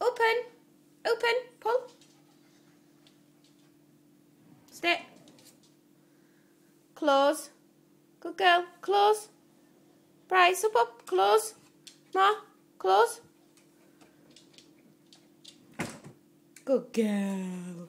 Open. Open. Pull. Stay. Close. Good girl. Close. Bryce, up. Close. Ma. Close. Good girl.